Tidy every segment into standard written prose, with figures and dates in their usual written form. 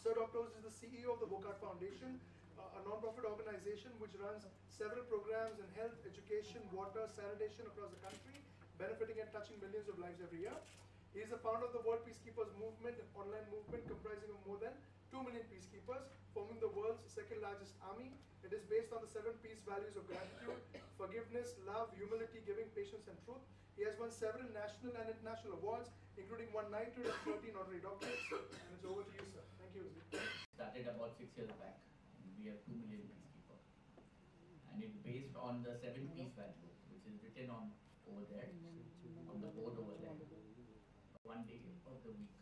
Sir Dr. Oz is the CEO of the Wockhardt Foundation, a non-profit organization which runs several programs in health, education, water, sanitation across the country, benefiting and touching millions of lives every year. He is the founder of the World Peacekeepers Movement, an online movement comprising of more than 2 million peacekeepers, forming the world's second largest army. It is based on the 7 peace values of gratitude, forgiveness, love, humility, giving, patience, and truth. He has won several national and international awards, including one knighthood and 13 honorary doctorates. And it's over to you, sir. Thank you. Started about 6 years back. We have 2 million peacekeepers. And it's based on the 7 peace values, which is written on over there, on the board over there. One day of the week.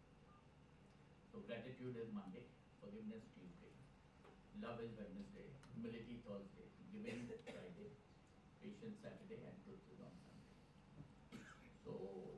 So gratitude is Monday, forgiveness Tuesday, love is Wednesday, humility Thursday, giving Friday, patience Saturday, and truth is on Sunday. So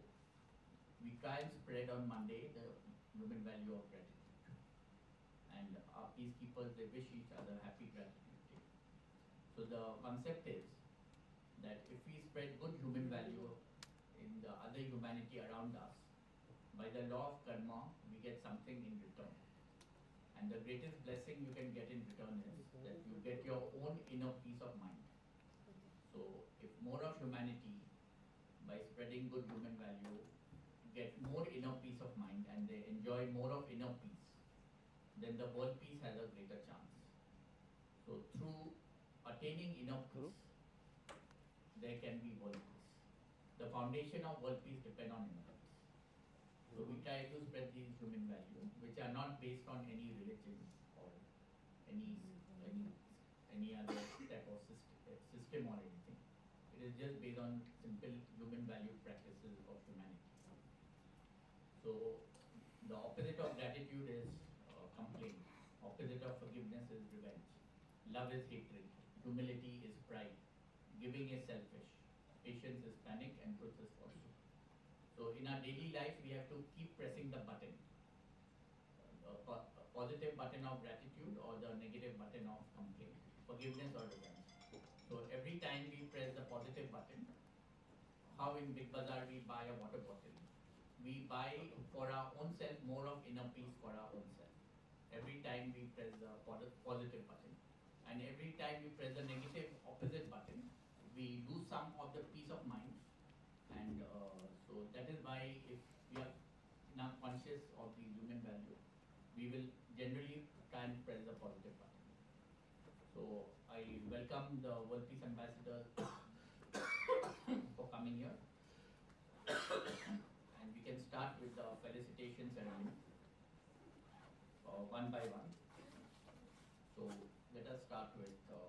we try and spread on Monday the human value of gratitude. And our peacekeepers, they wish each other happy gratitude day. So the concept is that if we spread good human value in the other humanity around us, by the law of karma, we get something in return. And the greatest blessing you can get in return is that you get your own inner peace of mind. So if more of humanity, by spreading good human value, get more inner peace of mind and they enjoy more of inner peace, then the world peace has a greater chance. So through attaining inner peace, there can be world peace. The foundation of world peace depends on inner peace. So we try to spread these human values, which are not based on any religion or any other type of system or anything. It is just based on simple human value practices of humanity. So the opposite of gratitude is complaint. Opposite of forgiveness is revenge. Love is hatred. Humility is pride. Giving is selfish. Patience is panic, and truth is falsehood. So in our daily life, we have to keep pressing the button, a positive button of gratitude or the negative button of complaint, forgiveness or revenge. So every time we press the positive button, how in Big Bazaar we buy a water bottle, we buy for our own self more of inner peace for our own self. Every time we press the positive button, and every time we press the negative opposite button, we lose some of the peace of mind. And so that is why if we are not conscious of the human value, we will generally try and press the positive button. So I welcome the World Peace Ambassador for coming here. And we can start with the felicitation ceremony one by one. So let us start with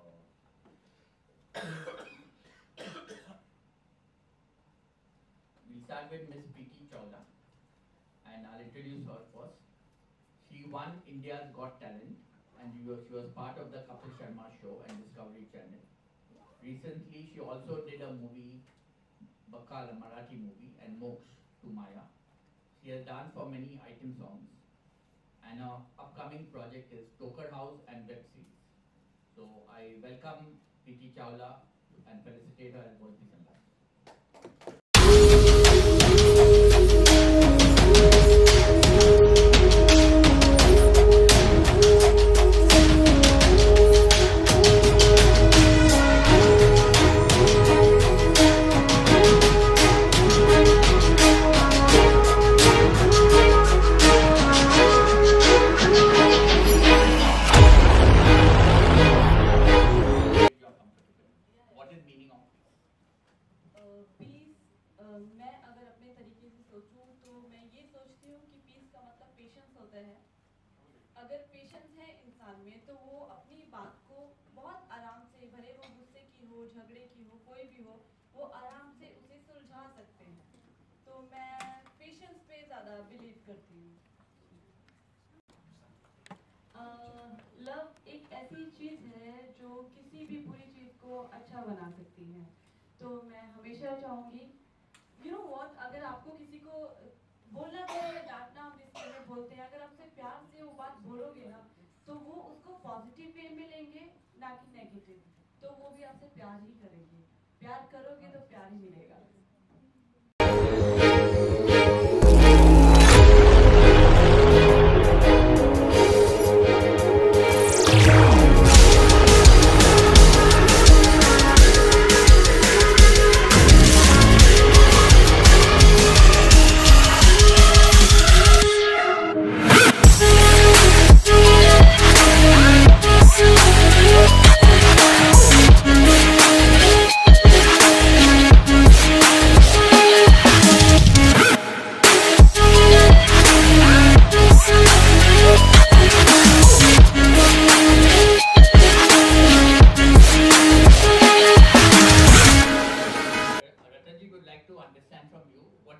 we'll start with Miss Preeti Chawla, and I'll introduce her first. She won India's Got Talent, and she was part of the Kapil Sharma show and Discovery Channel. Recently, she also did a movie, Bakal, a Marathi movie, and Moksha to Maya. She has danced for many item songs, and her upcoming project is Toker House and web series. So I welcome Preeti Chawla and felicitate her as World Peace Ambassador. मैं अगर अपने तरीके से सोचूं तो मैं ये सोचती हूँ कि पीस का मतलब पेशेंस होता है। अगर पेशेंस है इंसान में तो वो अपनी बात को बहुत आराम से, भले वो गुस्से की हो, झगड़े की हो, कोई भी हो, वो आराम से उसे सुलझा सकते हैं। तो मैं पेशेंस पे ज़्यादा बिलीव करती हूँ। लव एक ऐसी चीज़ है जो किसी भी बुरी चीज़ को अच्छा बना सकती है। तो मैं हमेशा चाहूँगी, यू नो व्हाट, अगर आपको किसी को बोलना पड़े या डांटना, हम इसके लिए बोलते हैं, अगर आपसे प्यार से वो बात बोलोगे ना तो वो उसको पॉजिटिव वे में लेंगे, ना कि नेगेटिव। तो वो भी आपसे प्यार ही करेंगे। प्यार करोगे तो प्यार ही मिलेगा।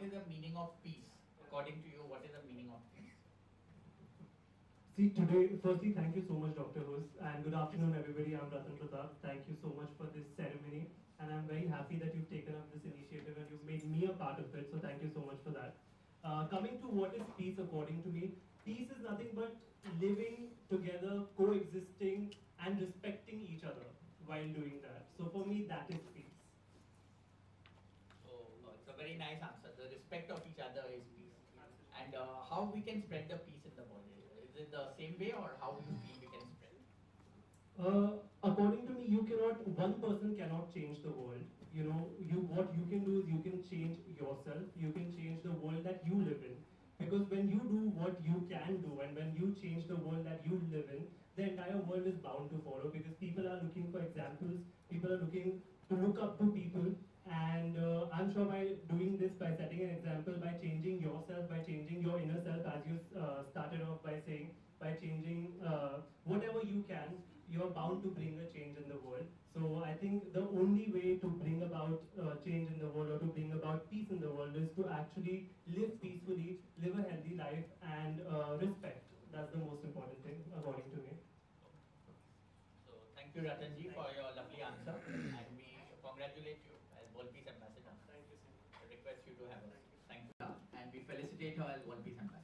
is the meaning of peace? According to you, what is the meaning of peace? See, today, firstly, thank you so much, Dr. Hus, and good afternoon, everybody. I'm Ratan Pratap. Thank you so much for this ceremony, and I'm very happy that you've taken up this initiative and you've made me a part of it, so thank you so much for that. Coming to what is peace, according to me, peace is nothing but living together, coexisting, and respecting each other while doing that. So for me, that is peace. So it's a very nice answer. The respect of each other is peace. And how we can spread the peace in the world? Is it the same way, or how you feel we can spread? According to me, one person cannot change the world. You know, what you can do is you can change yourself. You can change the world that you live in. Because when you do what you can do, and when you change the world that you live in, the entire world is bound to follow. Because people are looking for examples. People are looking to look up to people. And I'm sure by doing this, by setting an example, by changing yourself, by changing your inner self, as you started off by saying, by changing whatever you can, you're bound to bring a change in the world. So I think the only way to bring about change in the world, or to bring about peace in the world, is to actually live peacefully, live a healthy life, and respect. That's the most important thing, according to me. So thank you, Ratanji, for your lovely answer, and we congratulate you as World Peace Ambassador. Thank you, sir. I request you to have us. Thank you, and we felicitate her as World Peace Ambassador.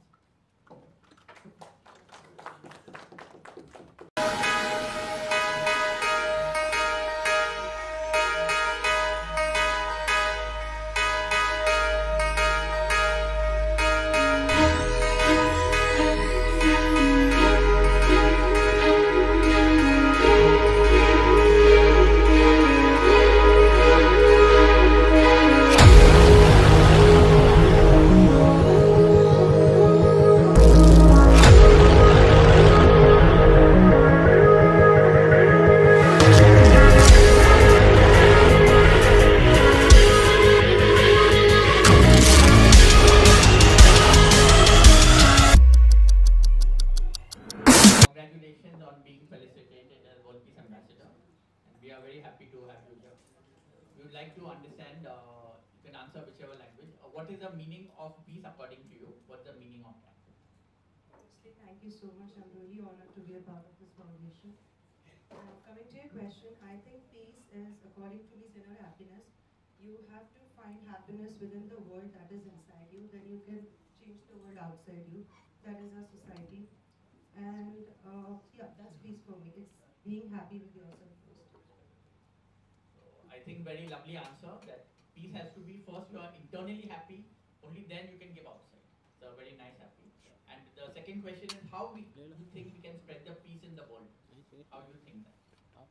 Congratulations on being felicitated as World Peace Ambassador, and we are very happy to have you here. We would like to understand, you can answer whichever language, what is the meaning of peace according to you? What's the meaning of that? Firstly, thank you so much. I'm really honored to be a part of this foundation. Coming to your question, I think peace is, according to me, is inner happiness. You have to find happiness within the world that is inside you, then you can change the world outside you. That is our society. And yeah, that's peace for me. It's being happy with yourself first. So I think very lovely answer, that peace has to be first you are internally happy, only then you can give outside. So very nice, happy. And the second question is, how you think we can spread the peace in the world? How do you think that?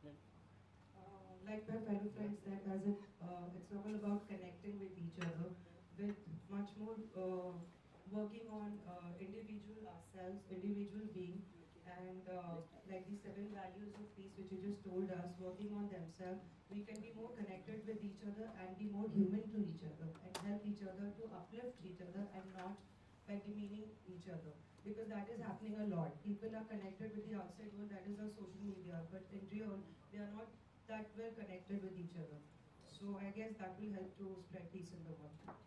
Like my fellow friends said, it's all about connecting with each other, with much more working on individual ourselves, individual being, and like the 7 values of peace which you just told us, working on themselves, we can be more connected with each other and be more human to each other and help each other to uplift each other and not by demeaning each other. Because that is happening a lot. People are connected with the outside world, that is our social media, but in real, they are not that well connected with each other. So I guess that will help to spread peace in the world.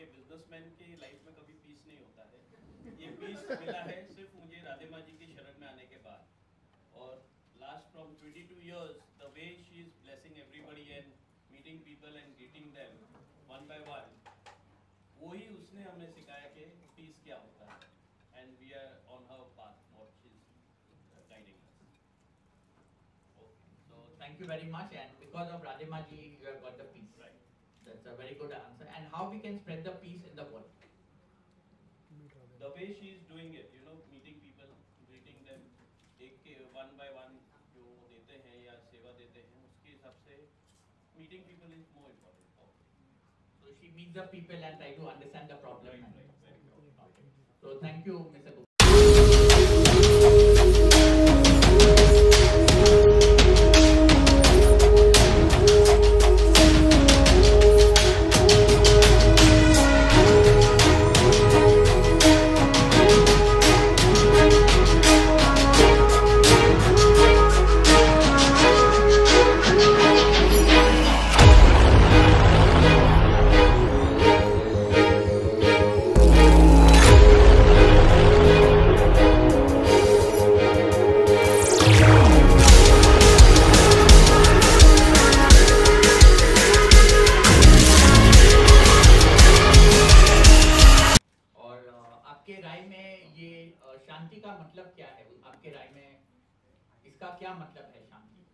कि businessman के life में कभी piece नहीं होता है, ये piece मिला है सिर्फ मुझे राधे माँ जी की शरण में आने के बाद। और last from 22 years, the way she is blessing everybody and meeting people and greeting them one by one, वही उसने हमें सिखाया कि पीस क्या होता है, and we are on her path, what she is guiding us. Okay. So thank you very much, and because of Radhe Maa ji, you have got the peace. Right. That's a very good answer. And how we can spread the peace in the world? The way she is doing it, you know, meeting people, greeting them, एक one by one जो देते हैं या सेवा देते हैं, उसके हिसाब से meeting people is more important. So she meets the people and try to understand the problem. Right, and- right, very good. Okay. So thank you, Mr. Gupta. आपके राय में ये शांति का मतलब क्या है? आपके राय में इसका क्या मतलब है शांति?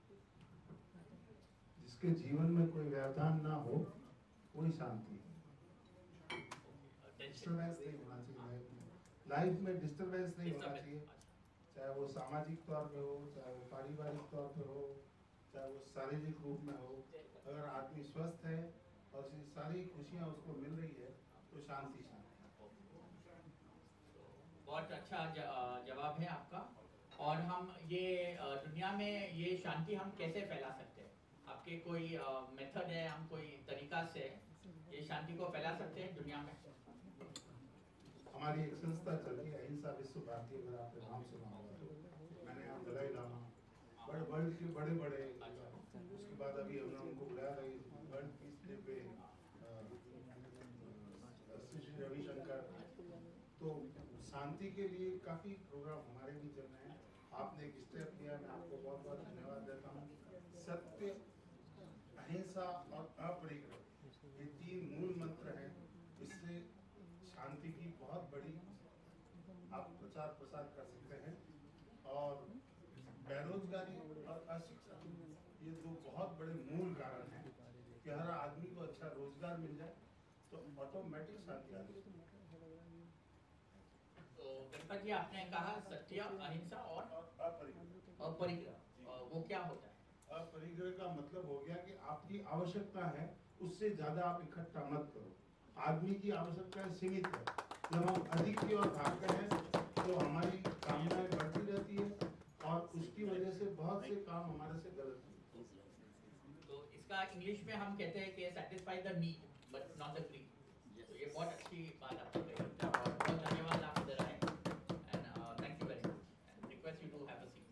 जिसके जीवन में कोई व्यवधान ना हो, वही शांति है। डिस्टर्बेंस नहीं होना चाहिए लाइफ में डिस्टर्बेंस नहीं होना चाहिए, चाहे वो सामाजिक तौर पे हो, चाहे वो पारिवारिक तौर पे हो, चाहे वो शारीरिक रूप में हो। अगर आदमी स्वस्थ है और सारी खुशियाँ उसको मिल रही है तो शांति शांति। बहुत अच्छा जवाब है आपका। और हम ये दुनिया में ये शांति हम कैसे फैला सकते हैं? आपके कोई मेथड है, हम कोई तरीका से ये शांति को फैला सकते हैं दुनिया में? हमारी एक संस्था चल रही है अहिंसा विश्व भारती, अगर आपने नाम सुना होगा तो। मैंने यहाँ दलाई लामा वर्ल्ड के बड़े उसके बाद अभी हमने उनको बुलाया था वर्ल्ड पीस डे पे श्री रविशंकर। तो शांति के लिए काफ़ी प्रोग्राम हमारे भी चल रहे हैं। आपने एक स्टेप लिया, मैं आपको बहुत बहुत धन्यवाद देता हूँ। सत्य, अहिंसा और अपरिग्रह ये 3 मूल मंत्र हैं, इससे शांति की बहुत बड़ी आप प्रचार प्रसार कर सकते हैं। और बेरोजगारी और अशिक्षा ये 2 बहुत बड़े मूल कारण हैं कि हर आदमी को अच्छा रोजगार मिल जाए तो ऑटोमेटिक शांति आ जाएगी। तो गणपत जी, आपने कहा सत्य, अहिंसा और अपरिग्रह, वो क्या होता है? अपरिग्रह का मतलब हो गया कि आपकी आवश्यकता है उससे ज्यादा आप इकट्ठा मत करो। आदमी की आवश्यकताएं सीमित है, जब हम अधिक की ओर भागते हैं तो हमारी कामनाएं बढ़ती रहती है और उसकी वजह से बहुत से काम हमारे से गलत होते हैं। तो इसका इंग्लिश में हम कहते हैं कि satisfy the need but not the greed. तो ये बहुत अच्छी बात आपने कही और बहुत धन्यवाद आप इधर आए and thank you very much and request you to have a seat.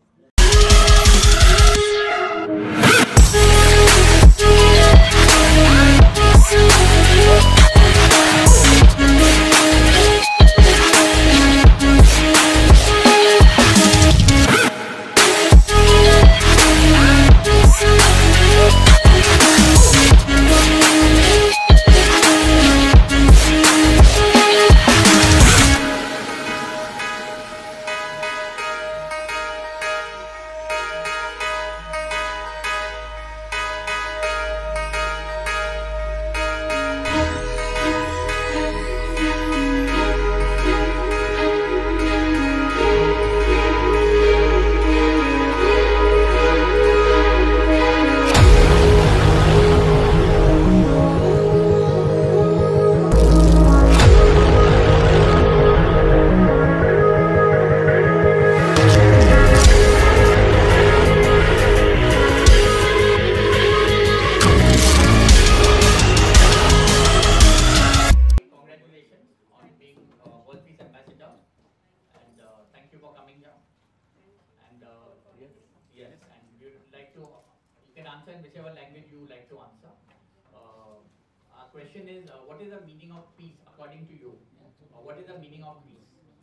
question is, what is the meaning of peace according to you? What is the meaning of peace?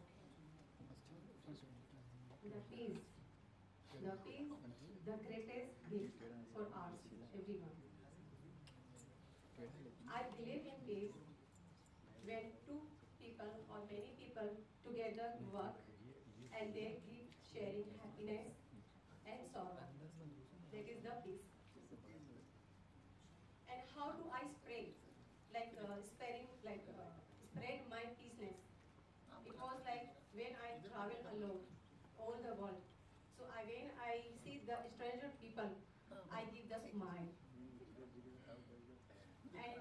The peace, the greatest gift for us, everyone. I believe in peace when two people or many people together work and they give sharing happiness and sorrow. That is the peace. And how do I spread, spread my peaceness? It was like when I travel alone, all the world. So when I see the stranger people, I give the smile. And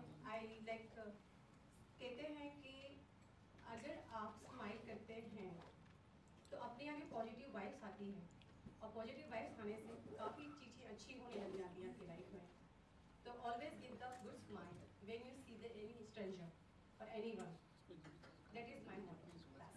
कहते हैं कि अगर आप smile करते हैं तो अपने आगे पॉजिटिव वाइब्स आती हैं और पॉजिटिव वाइब्स आने से काफ़ी चीज़ें अच्छी होने लग जाती हैं आपकी लाइफ में. तो always give the good smile when you see the any stranger और anyone. That is my motto.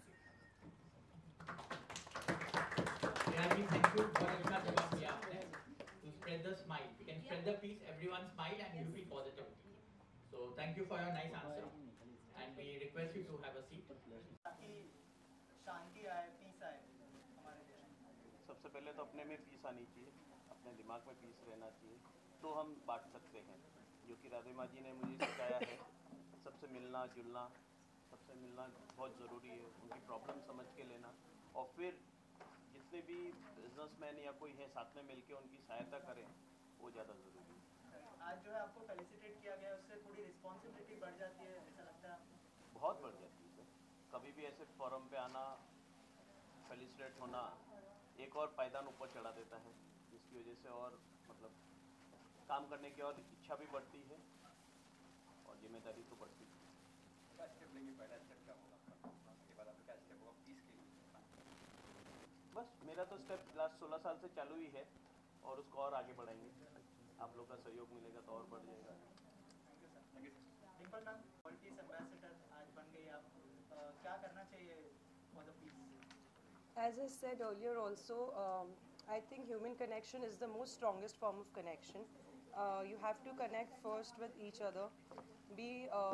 Thank you for अच्छा जवाब दिया आपने. To spread the smile, we can spread the peace. Everyone smile and you feel positivity. So thank you for your nice answer, and we request you to have a seat. ताकि शांति आए, piece आए हमारे देश में. सबसे पहले तो अपने में पीस आनी चाहिए, अपने दिमाग में पीस रहना चाहिए, तो हम बांट सकते हैं. जो कि राधे माँ जी ने मुझे सिखाया है, सबसे मिलना जुलना, सबसे मिलना बहुत ज़रूरी है, उनकी प्रॉब्लम समझ के लेना, और फिर जितने भी बिजनेसमैन या कोई है साथ में मिलके उनकी सहायता करें, वो ज़्यादा ज़रूरी है. आज जो है आपको फेलिसिटेट किया गया, उससे थोड़ी रिस्पॉन्सिबिलिटी बढ़ जाती है, ऐसा लगता है आपको? बहुत बढ़ जाती है सर. कभी भी ऐसे फोरम पे आना, फेलिसिटेट होना, एक और पायदान ऊपर चढ़ा देता है, जिसकी वजह से और मतलब काम करने की और इच्छा भी बढ़ती है और जिम्मेदारी तो बढ़ती है. क्या स्टेप लेंगे? पहला स्टेप क्या होगा उसके बाद आपका क्या स्टेप होगा पीस के लिए? बस मेरा तो स्टेप लास्ट 16 साल से चालू ही है और उसको और आगे बढ़ाएंगे. आप लोग का सहयोग मिलेगा तो और बढ़ जाएगा. Thank you sir. Dimple ma'am, world peace ambassador आज बन गई आप, क्या करना चाहिए for the peace? As I said earlier also, I think human connection is the most strongest form of connection. You have to connect first with each other. Be,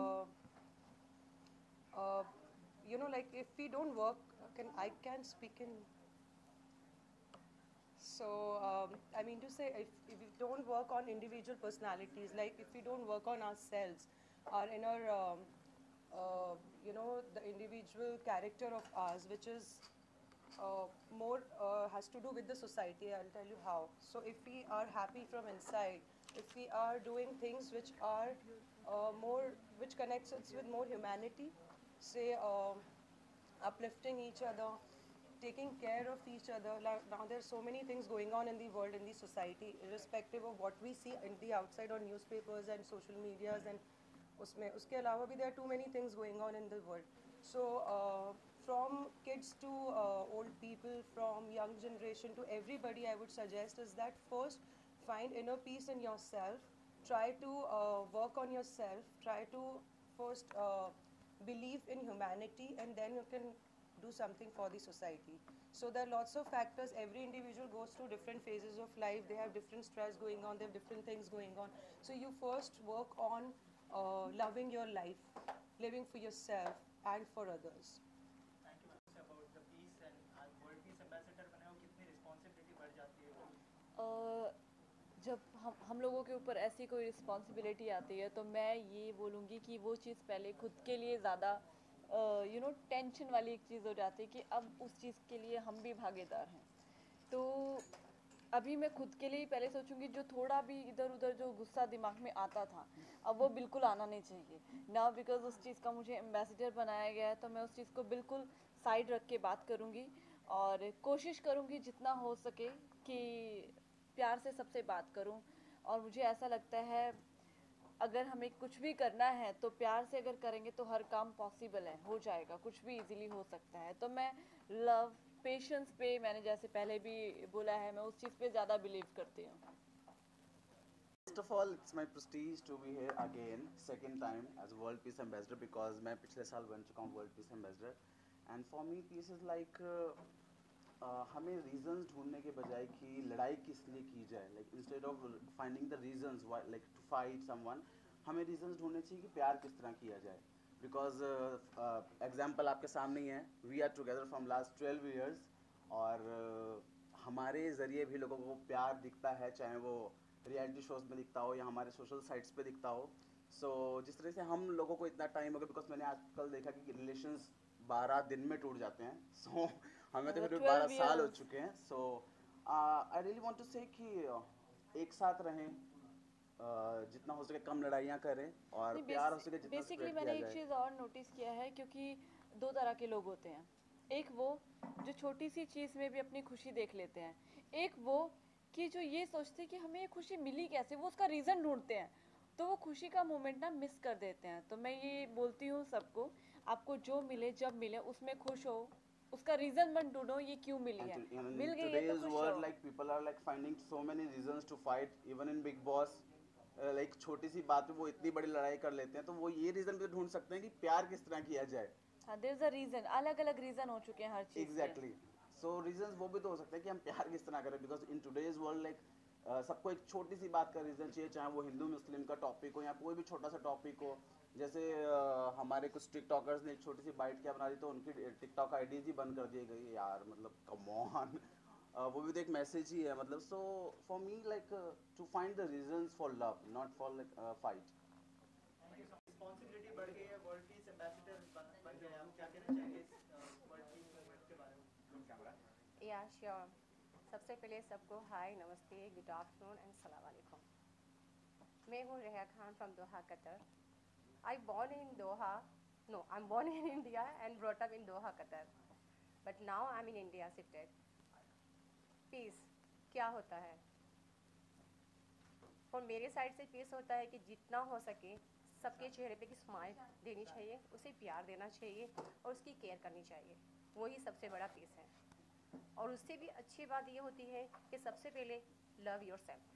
like if we don't work, I can speak in. So, I mean to say, if we don't work on individual personalities, like if we don't work on ourselves, our inner, the individual character of ours, which is more has to do with the society. I'll tell you how. So if we are happy from inside, if we are doing things which are which connects us with more humanity, say uplifting each other, taking care of each other. Now there's so many things going on in the world, in the society, irrespective of what we see in the outside on newspapers and social medias, and uske alawa bhi there are too many things going on in the world. So from kids to old people, from young generation to everybody, I would suggest is that first find inner peace in yourself. Try to work on yourself. Try to first believe in humanity, and then you can do something for the society. So there are lots of factors. Every individual goes through different phases of life. They have different stress going on. They have different things going on. So you first work on loving your life, living for yourself and for others. Thank you ma'am. About the peace and आज world peace ambassador बने हो, कितनी रिस्पॉन्सिबिलिटी बढ़ जाती है? जब हम लोगों के ऊपर ऐसी कोई रिस्पॉन्सिबिलिटी आती है तो मैं ये बोलूँगी कि वो चीज़ पहले खुद के लिए ज़्यादा टेंशन वाली एक चीज़ हो जाती है कि अब उस चीज़ के लिए हम भी भागीदार हैं. तो अभी मैं खुद के लिए ही पहले सोचूंगी, जो थोड़ा भी इधर उधर जो गुस्सा दिमाग में आता था अब वो बिल्कुल आना नहीं चाहिए ना, बिकॉज उस चीज़ का मुझे एम्बेसडर बनाया गया है. तो मैं उस चीज़ को बिल्कुल साइड रख के बात करूँगी और कोशिश करूँगी जितना हो सके कि प्यार से सबसे बात करूँ. और मुझे ऐसा लगता है अगर हमें कुछ भी करना है तो प्यार से अगर करेंगे तो हर काम पॉसिबल है, हो जाएगा, कुछ भी इजीली हो सकता है. तो मैं लव, पेशेंस पे, मैंने जैसे पहले भी बोला है, मैं उस चीज़ पे ज़्यादा बिलीव करती हूँ. First of all, it's my prestige to be here again, second time as World Peace Ambassador, because मैं पिछले साल बन चुका हूँ World Peace Ambassador. And for me, peace is like हमें reasons ढूंढने के बजाय कि लड़ाई किस लिए की जाए, like instead of finding the reasons why, like to fight someone, हमें रीजंस ढूंढने चाहिए कि प्यार किस तरह किया जाए. बिकॉज एग्जाम्पल आपके सामने ही है, we are together from last 12 years और हमारे ज़रिए भी लोगों को प्यार दिखता है, चाहे वो रियलिटी शोज़ में दिखता हो या हमारे सोशल साइट्स पे दिखता हो. सो जिस तरह से हम लोगों को इतना टाइम हो गया, बिकॉज मैंने आजकल देखा कि रिलेशंस 12 दिन में टूट जाते हैं. सो हमें तो फिर 12 साल हो चुके हैं. So I really want to say कि एक साथ रहें, जितना हो सके कम लड़ाइयाँ करें और प्यार हो सके जितना बेसिकली स्प्रेड मैंने किया एक जाए. चीज़ और नोटिस किया है, क्योंकि दो तरह के लोग होते हैं. एक वो जो छोटी सी चीज़ में भी अपनी खुशी देख लेते हैं, एक वो कि जो ये सोचते हैं कि हमें ये खुशी मिली कैसे, वो उसका रीज़न ढूंढते हैं, तो वो खुशी का मोमेंट ना मिस कर देते हैं. तो मैं ये बोलती हूँ सबको, आपको जो मिले जब मिले उसमें खुश हो, उसका रीज़न मत ढूंढो ये क्यों मिली है, मिल गई है तो today's खुश world, रहो. like people are like finding so many reasons to fight, even in Big Boss. Like छोटी सी बात पे वो इतनी बड़ी लड़ाई कर लेते हैं, तो वो ये रीजन भी ढूंढ सकते हैं कि प्यार किस तरह किया जाए. हाँ, देयर इज अ रीजन, अलग अलग रीजन हो चुके हैं हर चीज़ के. एग्जैक्टली. सो रीजंस वो भी तो हो सकते हैं कि हम प्यार किस तरह करें, because in today's world like सबको एक छोटी सी बात का रीजन चाहिए, चाहे वो हिंदू मुस्लिम का टॉपिक हो या कोई भी छोटा सा टॉपिक हो. जैसे हमारे कुछ टिकटॉकर्स ने एक छोटी सी बाइट क्या बना दी तो उनकी टिकटॉक आईडीज ही बंद कर दी गई. यार मतलब कम ऑन, वो भी तो एक मैसेज ही है. मतलब so for me like to find the reasons for love, not for like fight. Responsibility बढ़ गई है, वर्ल्ड पीस एम्बेसडर बन गए, आप क्या कहना चाहेंगे इस वर्ल्ड पीस मूवमेंट के बारे में? या श्योर. सबसे पहले सबको हाय, नमस्ते, गुड आफ्टरनून एंड सलाम वालेकुम. मैं हूँ Reha Khan from Doha, Qatar. I born in Doha, no, I'm born in India and brought up in Doha, Qatar. But now I'm in India, shifted. Peace क्या होता है? और मेरे साइड से पीस होता है कि जितना हो सके सबके चेहरे पे की स्माइल देनी चाहिए, उसे प्यार देना चाहिए और उसकी केयर करनी चाहिए. वही सबसे बड़ा पीस है. और उससे भी अच्छी बात ये होती है कि सबसे पहले लव योरसेल्फ.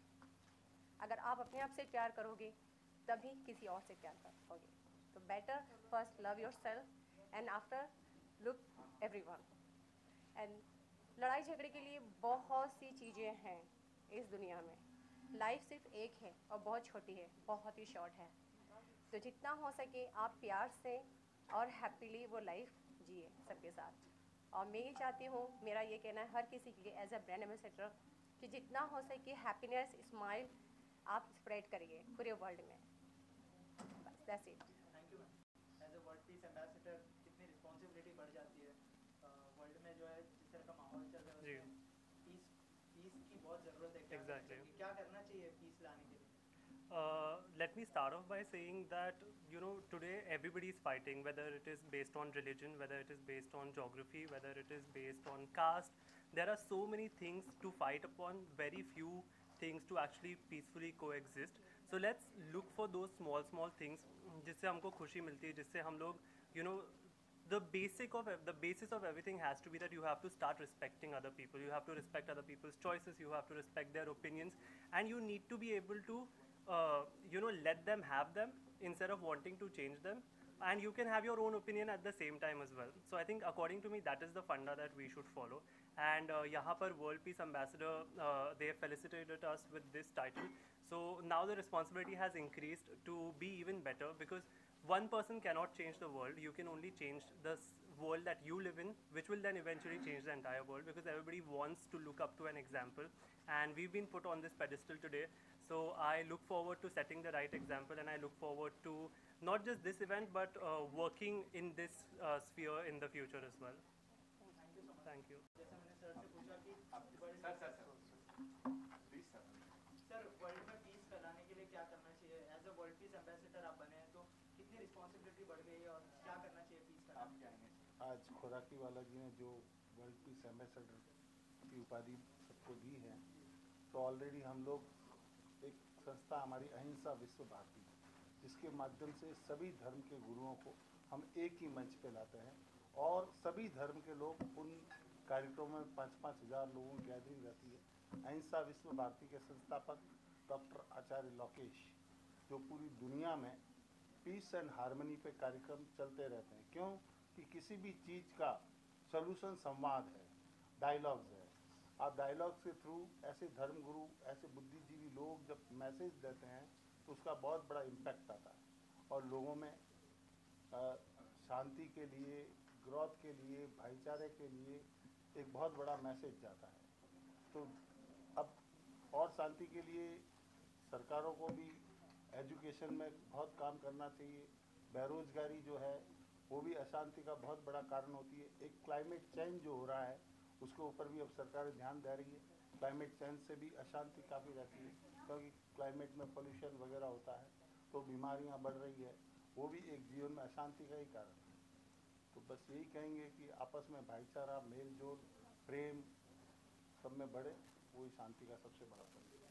अगर आप अपने आप से प्यार करोगे तभी किसी और से प्यार कर पाओगे. तो better first love yourself and after look everyone. And लड़ाई झगड़े के लिए बहुत सी चीज़ें हैं इस दुनिया में. लाइफ सिर्फ एक है और बहुत छोटी है, बहुत ही शॉर्ट है. तो जितना हो सके आप प्यार से और हैप्पीली वो लाइफ जिए सबके साथ. और मैं ये चाहती हूँ, मेरा ये कहना है हर किसी के लिए एज अ ब्रांड एम्बेसडर, कि जितना हो सके हैप्पीनेस, स्माइल आप स्प्रेड करिए पूरे वर्ल्ड में. बस that's it. Thank you ma'am. As a world peace ambassador कितनी रिस्पॉन्सिबिलिटी बढ़ जाती है वर्ल्ड में, जो है जिस तरह का माहौल चल रहा है उसमें पीस की बहुत ज़रूरत है. Exactly. क्या करना चाहिए पीस लाने के लिए? Let me start off by saying that, you know, today everybody is fighting, whether it is based on religion, whether it is based on geography, whether it is based on caste. There are so many things to fight upon, very few things to actually peacefully coexist. So let's look for those small things जिससे हमको खुशी मिलती है, जिससे हम लोग, you know, the basis of everything has to be that you have to start respecting other people. You have to respect other people's choices. You have to respect their opinions, and you need to be able to you know, let them have them instead of wanting to change them. And you can have your own opinion at the same time as well. So I think according to me that is the funda that we should follow. And यहाँ पर World Peace Ambassador, they felicitated us with this title. So now the responsibility has increased to be even better, because one person cannot change the world. You can only change the world that you live in, which will then eventually change the entire world, because everybody wants to look up to an example, and we've been put on this pedestal today. So I look forward to setting the right example, and I look forward to not just this event but working in this sphere in the future as well. Thank you so much. Thank you. जैसा मैंने sir से पूछा कि sir world में piece फैलाने के लिए क्या करना चाहिए, as a world peace ambassador आप बने हैं तो कितनी रिस्पॉन्सिबिलिटी बढ़ गई है और क्या करना चाहिए पीस फैलाने के लिए? आज खोराकी वाला जी ने जो वर्ल्ड पीस एम्बेसडर की उपाधि सबको दी है, तो ऑलरेडी हम लोग एक संस्था हमारी अहिंसा विश्व भारती, जिसके माध्यम से सभी धर्म के गुरुओं को हम एक ही मंच पे लाते हैं, और सभी धर्म के लोग उन कार्यक्रमों में 5-5 हज़ार लोगों की गैदरिंग रहती है. अहिंसा विश्व भारती के संस्थापक डॉक्टर आचार्य लोकेश, जो पूरी दुनिया में पीस एंड हार्मनी पे कार्यक्रम चलते रहते हैं. क्यों कि किसी भी चीज़ का सॉल्यूशन संवाद है, डायलॉग्स है. आप डायलॉग्स के थ्रू ऐसे धर्मगुरु, ऐसे बुद्धिजीवी लोग जब मैसेज देते हैं तो उसका बहुत बड़ा इम्पैक्ट आता है और लोगों में शांति के लिए, ग्रोथ के लिए, भाईचारे के लिए एक बहुत बड़ा मैसेज जाता है। तो अब और शांति के लिए सरकारों को भी एजुकेशन में बहुत काम करना चाहिए। बेरोजगारी जो है वो भी अशांति का बहुत बड़ा कारण होती है। एक क्लाइमेट चेंज जो हो रहा है उसके ऊपर भी अब सरकार ध्यान दे रही है। क्लाइमेट चेंज से भी अशांति काफ़ी रहती है, क्योंकि क्लाइमेट में पोल्यूशन वगैरह होता है तो बीमारियां बढ़ रही है, वो भी एक जीवन में अशांति का ही कारण है। तो बस यही कहेंगे कि आपस में भाईचारा, मेल जोल, प्रेम सब में बढ़े, वही शांति का सबसे बड़ा संदेश।